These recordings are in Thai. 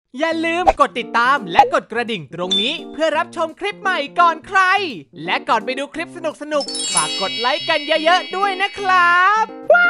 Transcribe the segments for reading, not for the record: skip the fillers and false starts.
อย่าลืมกดติดตามและกดกระดิ่งตรงนี้เพื่อรับชมคลิปใหม่ก่อนใครและก่อนไปดูคลิปสนุกๆฝากกดไลค์กันเยอะๆด้วยนะครับ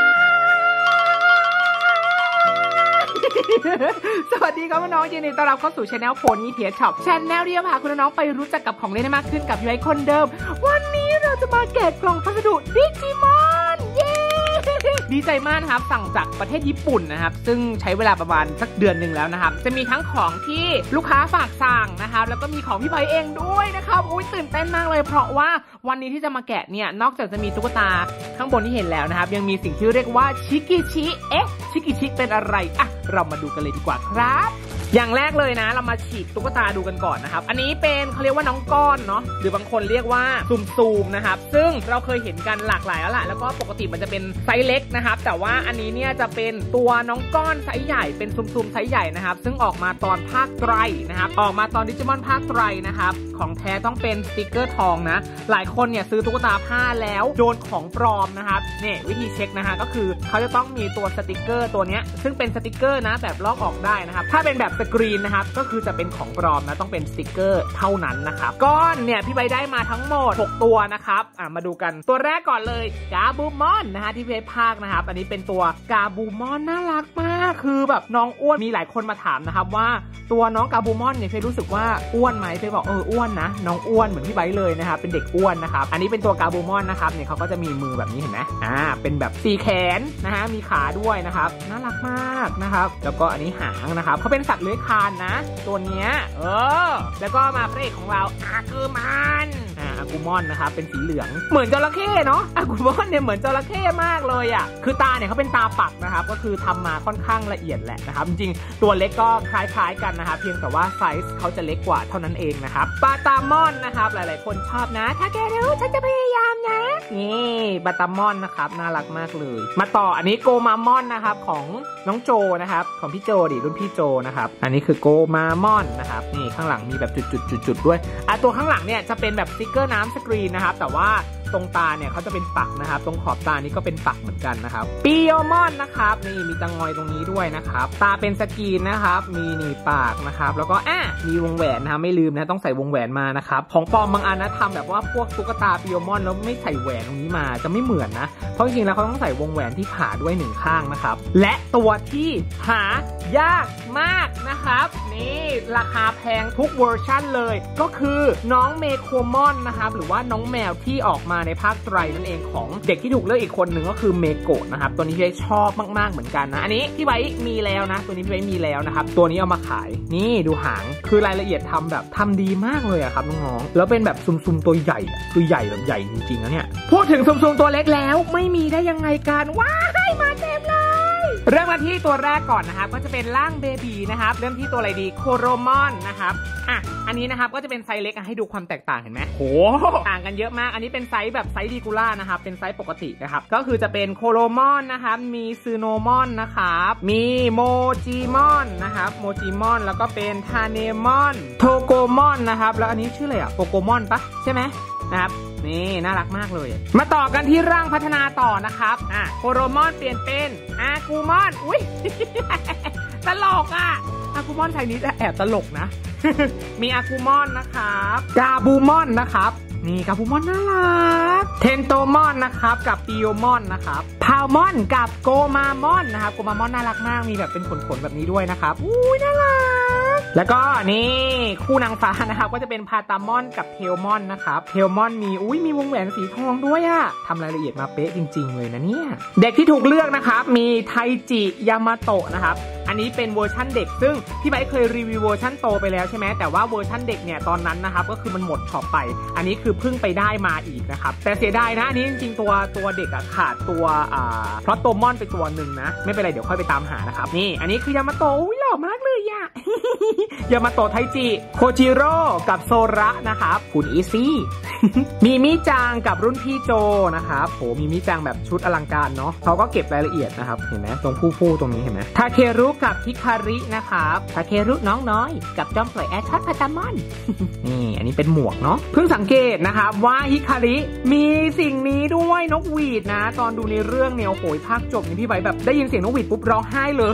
สวัสดีครับน้องๆยินดีต้อนรับเข้าสู่ช anel โพนี่เทียช็อปช anel ที่จะพาคุณน้องๆไปรู้จักกับของเล่นมากขึ้นกับพี่ไอ้คนเดิมวันนี้เราจะมาแกะกล่องพัสดุดิจิมอนเย้ดีใจมากนะครับสั่งจากประเทศญี่ปุ่นนะครับซึ่งใช้เวลาประมาณสักเดือนหนึ่งแล้วนะครับจะมีทั้งของที่ลูกค้าฝากสั่งนะครับแล้วก็มีของพี่ไอ้เองด้วยนะครับอุ้ยตื่นเต้นมากเลยเพราะว่าวันนี้ที่จะมาแกะเนี่ยนอกจากจะมีตุ๊กตาข้างบนที่เห็นแล้วนะครับยังมีสิ่งที่เรียกว่าชิกิชิชิกิชิเป็นอะไรอ่ะเรามาดูกันเลยดีกว่าครับอย่างแรกเลยนะเรามาฉีกตุ๊กตาดูกันก่อนนะครับอันนี้เป็นเขาเรียกว่าน้องก้อนเนาะหรือบางคนเรียกว่าซูมนะครับซึ่งเราเคยเห็นกันหลากหลายแล้วล่ะแล้วก็ปกติมันจะเป็นไซส์เล็กนะครับแต่ว่าอันนี้เนี่ยจะเป็นตัวน้องก้อนไซส์ใหญ่เป็นซูมไซส์ใหญ่นะครับซึ่งออกมาตอนภาคไตรนะครับออกมาตอนดิจิมอนภาคไตรนะครับของแท้ต้องเป็นสติกเกอร์ทองนะหลายคนเนี่ยซื้อตุ๊กตาผ้าแล้วโดนของปลอมนะครับเนี่ยวิธีเช็คนะฮะก็คือเขาจะต้องมีตัวสติกเกอร์ตัวเนี้ยซึ่งเป็นสติกเกอร์นะแบบลอกออกได้นะครับถ้าเป็นแบบสกรีนนะครับก็คือจะเป็นของปลอมนะต้องเป็นสติกเกอร์เท่านั้นนะครับก้อนเนี่ยพี่ใบได้มาทั้งหมด6ตัวนะครับมาดูกันตัวแรกก่อนเลยกาบูมอนนะฮะที่พี่ใบภาคนะครับอันนี้เป็นตัวกาบูมอนน่ารักมากคือแบบน้องอ้วนมีหลายคนมาถามนะครับว่าตัวน้องกาบูมอนเนี่ยพี่รู้สึกว่าอ้วนไหมพี่บอกอ้วนนะน้องอ้วนเหมือนพี่ใบเลยนะครับเป็นเด็กอ้วนนะครับอันนี้เป็นตัวกาบูมอนนะครับเนี่ยเขาก็จะมีมือแบบนี้เห็นไหมเป็นแบบ4แขนนะฮะมีขาด้วยนะครับน่ารักมากนะครับแล้วก็อันนี้หางนะครับเขาเป็นสัตว์เลื้อยคลานนะตัวเนี้ยแล้วก็มาพระเอกของเราอากูมอนนะครับเป็นสีเหลืองเหมือนจระเข้เนาะอากูมอนเนี่ยเหมือนจระเข้มากเลยอ่ะคือตาเนี่ยเขาเป็นตาปักนะครับก็คือทำมาค่อนข้างละเอียดแหละนะครับจริงๆตัวเล็กก็คล้ายๆกันนะครับเพียงแต่ว่าไซส์เขาจะเล็กกว่าเท่านั้นเองนะครับปลาตามอนนะครับหลายๆคนชอบนะถ้าแกรู้ฉันจะพยายามนะนี่ปลาตามอนนะครับน่ารักมากเลยมาต่ออันนี้โกมามอนนะครับของน้องโจนะครับของพี่โจดิรุ่นพี่โจนะครับอันนี้คือโกมามอนนะครับนี่ข้างหลังมีแบบจุดๆด้วยตัวข้างหลังเนี่ยจะเป็นแบบสติ๊กเกอร์น้ำสกรีนนะครับแต่ว่าตรงตาเนี่ยเขาจะเป็นปักนะครับตรงขอบตานี้ก็เป็นปักเหมือนกันนะครับปิโยมอนนะครับนี่มีตะงอยตรงนี้ด้วยนะครับตาเป็นสกรีนนะครับมีนี่ปากนะครับแล้วก็มีวงแหวนนะไม่ลืมนะต้องใส่วงแหวนมานะครับของปลอมบางอันนะทำแบบว่าพวกตุ๊กตาปิโยมอนแล้วไม่ใส่แหวนตรงนี้มาจะไม่เหมือนนะเพราะจริงๆแล้วเขาต้องใส่วงแหวนที่ขาด้วย1ข้างนะครับและตัวที่หายากมากนะครับนี่ราคาแพงทุกเวอร์ชั่นเลยก็คือน้องเมโคมอนนะครับหรือว่าน้องแมวที่ออกมาในภาคไตรนั่นเองของเด็กที่ถูกเลือกอีกคนหนึ่งก็คือเมโกะนะครับตัวนี้พี่ไว้ชอบมากๆเหมือนกันนะอันนี้พี่ไว้มีแล้วนะตัวนี้พี่ไว้มีแล้วนะครับตัวนี้เอามาขายนี่ดูหางคือรายละเอียดทำดีมากเลยอะครับน้องๆแล้วเป็นแบบซุ่มๆตัวใหญ่คือใหญ่แบบใหญ่จริงๆนะเนี่ยพูดถึงซุ่มๆตัวเล็กแล้วไม่มีได้ยังไงกันว้ายมาเต็มเลยเริ่มมาที่ตัวแรกก่อนนะครับก็จะเป็นร่างเบบีนะครับเริ่มที่ตัวอะไรดีโคโรมอนนะครับอันนี้นะครับก็จะเป็นไซส์เล็กให้ดูความแตกต่างเห็นไหมโหต่างกันเยอะมากอันนี้เป็นไซส์แบบไซส์ดีกูล่านะครับเป็นไซส์ปกตินะครับก็คือจะเป็นโคโรมอนนะครับมีซูโนมอนนะครับมีโมจิมอนนะครับโมจิมอนแล้วก็เป็นทาเนมอนโทโกมอนนะครับแล้วอันนี้ชื่ออะไรโปโกมอนปะใช่ไหมนะครับนี่น่ารักมากเลยมาต่อกันที่ร่างพัฒนาต่อนะครับโคโรมอนเปลี่ยนเป็นอากูมอนอุ้ย ตลกอากูมอนไทยนี้จะแอบตลกนะ มีอากูมอนนะครับกาบูมอนนะครับนี่กาบูมอนน่ารักเทนโตมอนนะครับกับปิโยมอนนะครับพาวมอนกับโกมามอนนะครับโกมามอนน่ารักมากมีแบบเป็นขนๆแบบนี้ด้วยนะครับอุ้ยน่ารักแล้วก็นี่คู่นางฟ้านะครับก็จะเป็นพาตามอนกับเทลมอนนะครับเทลมอนมีวงแหวนสีทองด้วยทำรายละเอียดมาเป๊ะจริงๆเลยนะเนี่ยเด็กที่ถูกเลือกนะครับมีไทจิยามาโตะนะครับอันนี้เป็นเวอร์ชั่นเด็กซึ่งพี่ไบค์เคยรีวิวเวอร์ชั่นโตไปแล้วใช่ไหมแต่ว่าเวอร์ชั่นเด็กเนี่ยตอนนั้นนะครับก็คือมันหมดช็อปไปอันนี้คือเพิ่งไปได้มาอีกนะครับแต่เสียดายนะอันนี้จริงๆตัวเด็กขาดตัวเพราะโตมอนไปตัวหนึ่งนะไม่เป็นไรเดี๋ยวค่อยไปตามหานะครับนี่อันนี้คือยามาโตะหล่อมากเลยยามาโตะไทจิโคจิโร่กับโซระนะครับคุณอีซี่ มีมิจังกับรุ่นพี่โจนะครับโหมีมิจังแบบชุดอลังการเนาะเขาก็เก็บรายละเอียดนะครับเห็นไหมตรงผู้ตรงนี้เห็นไหมทาเครุกับฮิคารินะครับทาเครุน้องน้อยกับจอมปล่อยแอชทัตพาตามอน นี่อันนี้เป็นหมวกเนาะเพิ่งสังเกตนะครับว่าฮิคาริมีสิ่งนี้ด้วยนกหวีดนะตอนดูในเรื่องเนี่ยโอ้โหภาคจบนี่พี่ใบแบบได้ยินเสียงนกหวีดปุ๊บร้องไห้เลย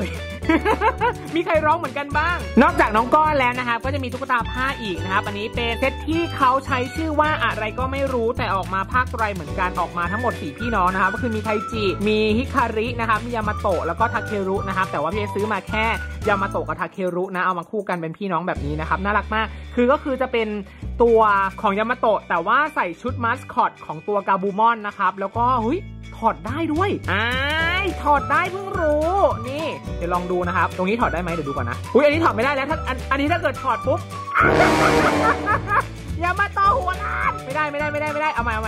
มีใครร้องเหมือนกันบ้างนอกจากน้องก้อนแล้วนะครับก็จะมีตุ๊กตาผ้าอีกนะครับอันนี้เป็นเซตที่เขาใช้ชื่อว่าอะไรก็ไม่รู้แต่ออกมาภาคไตรเหมือนกันออกมาทั้งหมด4พี่น้องนะครับก็คือมีไทจิมีฮิคารินะครับมียามาโตะแล้วก็ทาเครุนะครับแต่ว่าพี่ซื้อมาแค่ยามาโตะกับทาเครุนะเอามาคู่กันเป็นพี่น้องแบบนี้นะครับน่ารักมากก็คือจะเป็นตัวของยามาโตะแต่ว่าใส่ชุดมาสคอตของตัวกาบูมอนนะครับแล้วก็ถอดได้ด้วยถอดได้เพิ่งรู้นี่เดี๋ยวลองดูนะครับตรงนี้ถอดได้ไหมเดี๋ยวดูก่อนนะอันนี้ถอดไม่ได้แล้วถ้าอันนี้ถ้าเกิดถอดปุ๊บอย่ามาต่อหัวล้านไม่ได้เอาใหม่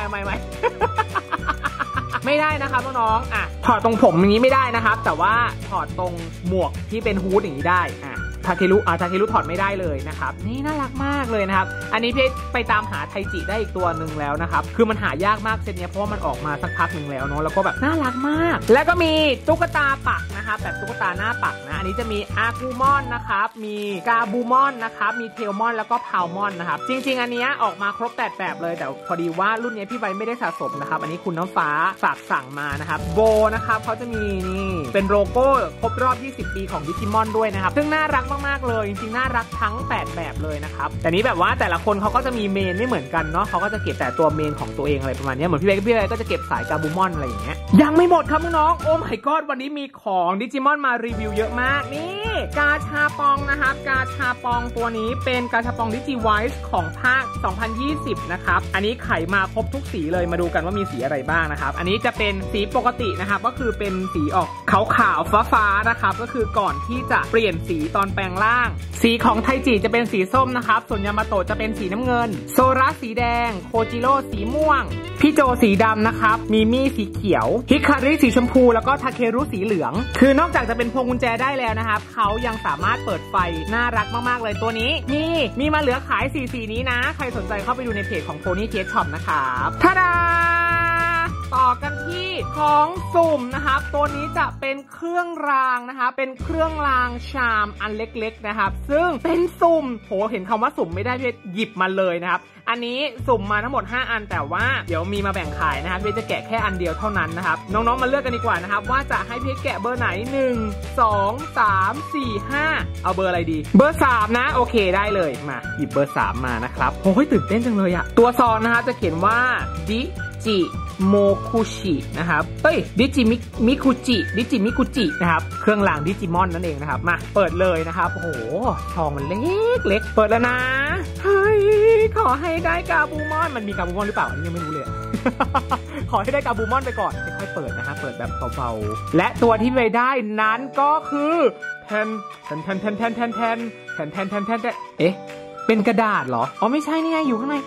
ไม่ได้นะครับน้องๆถอดตรงผมอย่างนี้ไม่ได้นะครับแต่ว่าถอดตรงหมวกที่เป็นฮู้ดอย่างนี้ได้ทาเครุถอดไม่ได้เลยนะครับนี่น่ารักมากเลยนะครับอันนี้พี่ไปตามหาไทจิได้อีกตัวหนึ่งแล้วนะครับคือมันหายากมากเซตนี้เพราะว่ามันออกมาสักพักหนึ่งแล้วเนาะแล้วก็แบบน่ารักมากแล้วก็มีตุ๊กตาปักนะครับแบบตุ๊กตาหน้าปักนะอันนี้จะมีอากูมอนนะครับมีกาบูมอนนะครับมีเทลมอนแล้วก็พาวมอนนะครับจริงๆอันนี้ออกมาครบ8แบบเลยแต่พอดีว่ารุ่นนี้พี่ใบไม่ได้สะสมนะครับอันนี้คุณน้ำฟ้าฝากสั่งมานะครับโบนะครับเขาจะมีนี่เป็นโลโก้ครบรอบ20 ปีของดิจิมอนด้วยนะครับซึ่งน่ารักมากๆเลยจริงๆน่ารักทั้ง8แบบเลยนะครับแต่นี้แบบว่าแต่ละคนเขาก็จะมีเมนไม่เหมือนกันเนาะเขาก็จะเก็บแต่ตัวเมนของตัวเองอะไรประมาณนี้เหมือนพี่ใบก็จะเก็บสายกาบูมอนอะไรอย่างเงี้ยยังไม่หมดครับน้องๆโอ้ my god วันนี้มีของดิจิมอนมารีวิวเยอะมากนี่กาชาปองนะครับกาชาปองตัวนี้เป็นกาชาปองดิจิไวส์ของภาค2020นะครับอันนี้ไขมาครบทุกสีเลยมาดูกันว่ามีสีอะไรบ้างนะครับอันนี้จะเป็นสีปกตินะครับก็คือเป็นสีออกขาวๆฟ้าๆนะครับก็คือก่อนที่จะเปลี่ยนสีตอนแปลงร่างสีของไทจิจะเป็นสีส้มนะครับส่วนยามาโตะจะเป็นสีน้ำเงินโซระสีแดงโคจิโร่สีม่วงพี่โจสีดำนะครับมีมี่สีเขียวฮิคาริสีชมพูแล้วก็ทาเครุสีเหลืองคือนอกจากจะเป็นพวงกุญแจได้แล้วนะครับเขายังสามารถเปิดไฟน่ารักมากๆเลยตัวนี้มีมาเหลือขายสีนี้นะใครสนใจเข้าไปดูในเพจของ Pony Cat Shop นะครับทาดาต่อกันที่ของสุ่มนะครับตัวนี้จะเป็นเครื่องรางนะครับเป็นเครื่องรางชามอันเล็กๆนะครับซึ่งเป็นสุ่มเห็นคำว่าสุ่มไม่ได้พี่หยิบมาเลยนะครับอันนี้สุ่มมาทั้งหมด5อันแต่ว่าเดี๋ยวมีมาแบ่งขายนะครับพี่จะแกะแค่อันเดียวเท่านั้นนะครับน้องๆมาเลือกกันดีกว่านะครับว่าจะให้พี่แกะเบอร์ไหน1 2 3 4 5เอาเบอร์อะไรดีเบอร์3นะโอเคได้เลยมาหยิบเบอร์3มานะครับโอ้ยตื่นเต้นจังเลยอะตัวซองนะครับจะเขียนว่าดิจิโมคุชินะครับดิจิมิคุจินะครับเครื่องรางดิจิมอนนั่นเองนะครับมาเปิดเลยนะครับโอ้โหซองมันเล็กเปิดแล้วนะเฮ้ยขอให้ได้กาบูมอนมันมีกาบูมอนหรือเปล่าอันนี้ยังไม่รู้เลย ขอให้ได้กาบูมอนไปก่อนค่อยๆเปิดนะฮะเปิดแบบเบาๆและตัวที่ไปได้นั้นก็คือแทนเอ๊ะเป็นกระดาษเหรออ๋อไม่ใช่นี่ไงอยู่ข้างใน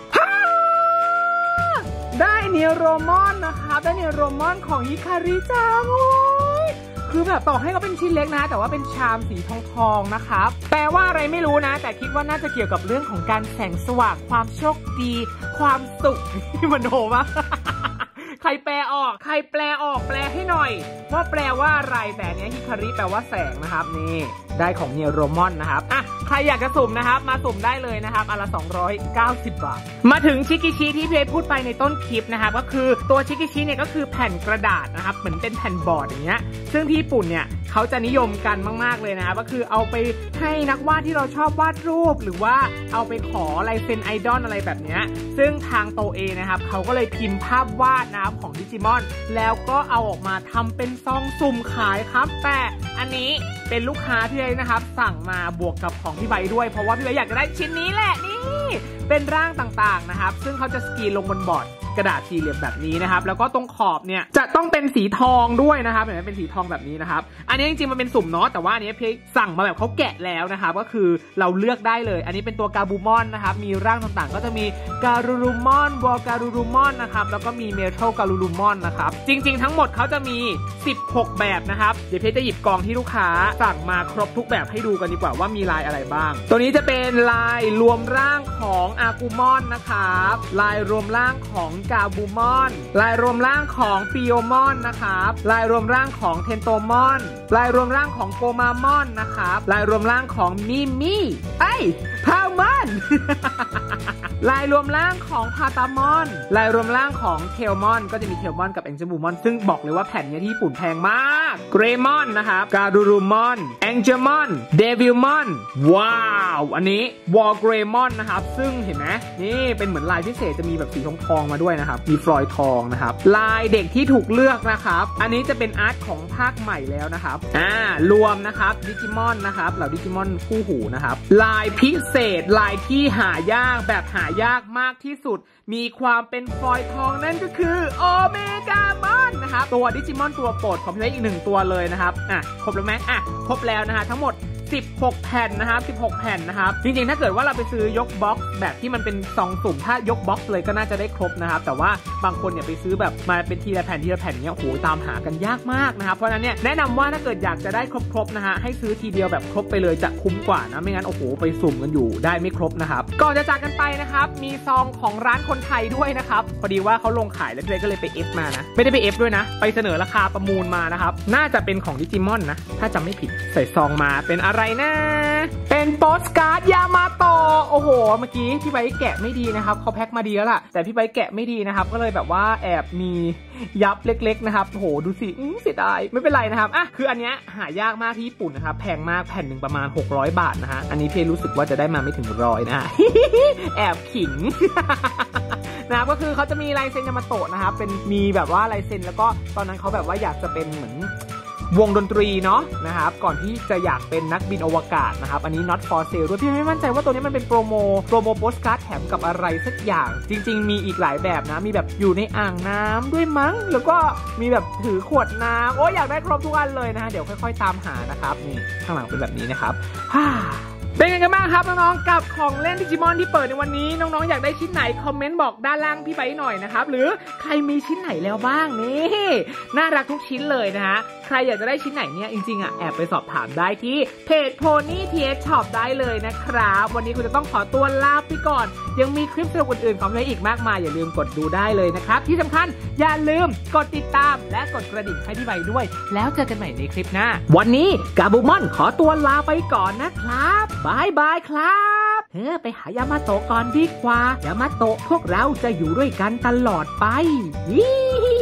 ได้เนียโรมอนนะครับได้เนียโรมอนของฮิคาริจังคือแบบต่อให้เขาเป็นชิ้นเล็กนะแต่ว่าเป็นชามสีทองนะครับแปลว่าอะไรไม่รู้นะแต่คิดว่าน่าจะเกี่ยวกับเรื่องของการแสงสว่างความโชคดีความสุขมันโหมากใครแปลออกแปลให้หน่อยว่าแปลว่าอะไรแต่เนี้ยฮิคาริแปลว่าแสงนะครับนี่ได้ของเนียโรมอนนะครับใครอยากจะสุ่มนะครับมาสุ่มได้เลยนะครับอันละ290 บาทมาถึงชิกิชิที่เพจพูดไปในต้นคลิปนะครับก็คือตัวชิกิชิเนี่ยก็คือแผ่นกระดาษนะครับเหมือนเป็นแผ่นบอร์ดอย่างเงี้ยซึ่งที่ญี่ปุ่นเนี่ยเขาจะนิยมกันมากๆเลยนะครับก็คือเอาไปให้นักวาดที่เราชอบวาดรูปหรือว่าเอาไปขอลายเซ็นไอดอลอะไรแบบเนี้ยซึ่งทางโตเอนะครับเขาก็เลยพิมพ์ภาพวาดนะครับของดิจิมอนแล้วก็เอาออกมาทำเป็นซองสุ่มขายครับแต่อันนี้เป็นลูกค้าที่เลยนะครับสั่งมาบวกกับของพี่ใบด้วยเพราะว่าพี่ใบอยากจะได้ชิ้นนี้แหละนี่เป็นร่างต่างๆนะครับซึ่งเขาจะสกรีนลงบนบอร์ดกระดาษสี่เหลี่ยมแบบนี้นะครับแล้วก็ตรงขอบเนี่ยจะต้องเป็นสีทองด้วยนะครับเห็นไหมเป็นสีทองแบบนี้นะครับอันนี้จริงๆมันเป็นสุ่มเนาะแต่ว่าอันนี้พี่สั่งมาแบบเขาแกะแล้วนะครับก็คือเราเลือกได้เลยอันนี้เป็นตัวกาบูมอนนะครับมีร่างต่างๆก็จะมีการูรูมอนวอลการูรูมอนนะครับแล้วก็มีเมทัลการูรูมอนนะครับจริงๆทั้งหมดเขาจะมี16แบบนะครับเดี๋ยวพี่จะหยิบกองที่ลูกค้าสั่งมาครบทุกแบบให้ดูกันดีกว่าว่ามีลายอะไรบ้างตัวนี้จะเป็นลายรวมร่างของอากูมอนนะครับลายรวมร่างของกาบูมอนลายรวมร่างของฟิโอมอนนะครับลายรวมร่างของเทนโตมอนลายรวมร่างของโกมามอนนะครับลายรวมร่างของมิมี่พาวมอนลายรวมร่างของพาตามอนลายรวมร่างของเทลมอนก็จะมีเทลมอนกับแองเจิลบูมอนซึ่งบอกเลยว่าแผ่นนี้ที่ญี่ปุ่นแพงมากเกรมอนนะครับการูรูมอนแองเจิลมอนเดวิลมอนว้าวอันนี้วอลเกรมอนนะครับซึ่งเห็นไหมนี่เป็นเหมือนลายพิเศษจะมีแบบสีทองมาด้วยนะครับมีฟลอยทองนะครับลายเด็กที่ถูกเลือกนะครับอันนี้จะเป็นอาร์ตของภาคใหม่แล้วนะครับรวมนะครับดิจิมอนนะครับเหล่าดิจิมอนคู่หูนะครับลายพิเศษลายที่หายากแบบหายากมากที่สุดมีความเป็นฟลอยทองนั่นก็คือโอเมกามอนนะครับตัวดิจิมอนตัวโปรดของพี่ไว้อีก1ตัวเลยนะครับครบแล้วไหมครบแล้วนะฮะทั้งหมด16แผ่นนะครับ16แผ่นนะครับจริงๆถ้าเกิดว่าเราไปซื้อยกบ็อกซ์แบบที่มันเป็นซองสุ่มถ้ายกบ็อกซ์เลยก็น่าจะได้ครบนะครับแต่ว่าบางคนเนี่ยไปซื้อแบบมาเป็นทีละแผ่นเนี่ยโอ้โหตามหากันยากมากนะครับเพราะฉะนั้นเนี่ยแนะนำว่าถ้าเกิดอยากจะได้ครบนะฮะให้ซื้อทีเดียวแบบครบไปเลยจะคุ้มกว่านะไม่งั้นโอ้โหไปสุ่มกันอยู่ได้ไม่ครบนะครับก่อนจะจากกันไปนะครับมีซองของร้านคนไทยด้วยนะครับพอดีว่าเขาลงขายแล้วพี่เลยก็เลยไปเอฟมานะไม่ได้ไปเอฟด้วยนะไปเสนอราคาประมูลมานะครับน่าจะเป็นของดิจิมอนนะถ้าจำไม่ผิดใส่ซองมาเป็นอะไรนะเป็นโปสการ์ดยามาโตะโอ้โหเมื่อกี้พี่ใบแกะไม่ดีนะครับเขาแพ็คมาดีแล้วล่ะแต่พี่ใบแกะไม่ดีนะครับก็เลยแบบว่าแอบมียับเล็กๆนะครับโอ้โหดูสิเสียดายไม่เป็นไรนะครับคืออันเนี้ยหายากมากที่ญี่ปุ่นนะครับแพงมากแผ่นหนึ่งประมาณ600 บาทนะฮะอันนี้พี่รู้สึกว่าจะได้มาไม่ถึง100นะ แอบขิง นะครับก็คือเขาจะมีลายเซ็นยามาโตะนะครับเป็นมีแบบว่าลายเซ็นแล้วก็ตอนนั้นเขาแบบว่าอยากจะเป็นเหมือนวงดนตรีเนาะนะครับก่อนที่จะอยากเป็นนักบินอวกาศนะครับอันนี้ not for sale ด้วยพี่ไม่มั่นใจว่าตัวนี้มันเป็นโปรโมโปสการ์ดแถมกับอะไรสักอย่างจริงๆมีอีกหลายแบบนะมีแบบอยู่ในอ่างน้ำด้วยมั้งแล้วก็มีแบบถือขวดน้ำโอ้อยากได้ครบทุกอันเลยนะฮะเดี๋ยวค่อยๆตามหานะครับนี่ข้างหลังเป็นแบบนี้นะครับเป็นไงกันบ้างครับน้องๆกับของเล่นดิจิมอนที่เปิดในวันนี้น้องๆอยากได้ชิ้นไหนคอมเมนต์บอกด้านล่างพี่ไปหน่อยนะครับหรือใครมีชิ้นไหนแล้วบ้างนี่น่ารักทุกชิ้นเลยนะฮะใครอยากจะได้ชิ้นไหนเนี่ยจริงๆแอบไปสอบถามได้ที่เพจ Pony TH Shop ได้เลยนะครับวันนี้คุณจะต้องขอตัวลาไปก่อนยังมีคลิปสนุกอื่นๆของเราอีกมากมายอย่าลืมกดดูได้เลยนะครับที่สำคัญอย่าลืมกดติดตามและกดกระดิ่งให้พี่ใบด้วยแล้วเจอกันใหม่ในคลิปหน้าวันนี้กาบูมอนขอตัวลาไปก่อนนะครับบายบายครับไปหายามาโตะก่อนดีกว่ายามาโตะพวกเราจะอยู่ด้วยกันตลอดไป